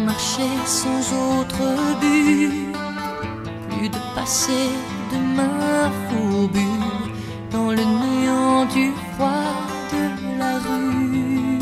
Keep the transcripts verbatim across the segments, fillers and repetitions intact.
marcher sans autre but, plus de passer de main fourbue dans le néant du froid de la rue.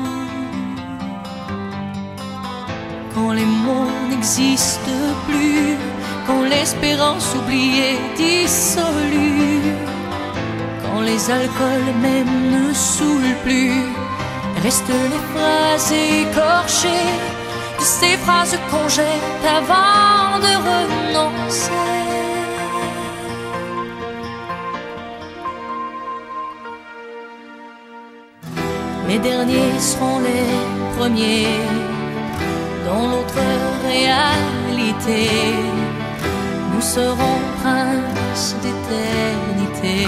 Quand les mots n'existent plus, quand l'espérance oubliée dissolue, quand les alcools même ne saoulent plus, restent les phrases écorchées de ces phrases qu'on jette avant de renoncer. Les derniers seront les premiers dans l'autre réalité. Nous serons princes d'éternité.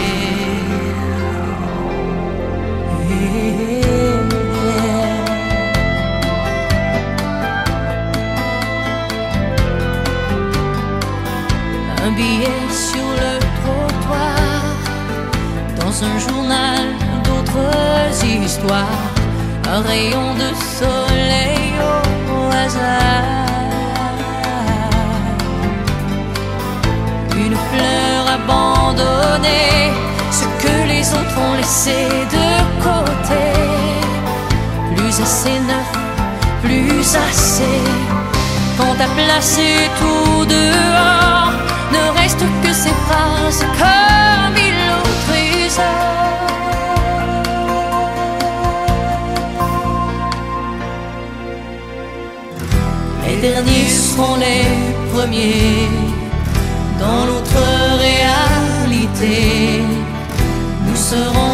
Un billet sur le trottoir, dans un journal d'autres histoires, un rayon de soleil au hasard, une fleur abandonnée, ce que les autres ont laissé de côté, plus assez neuf, plus assez. Quand t'as placé tout dehors, ne reste que ces phrases comme il Les derniers seront les premiers dans l'autre réalité. Nous serons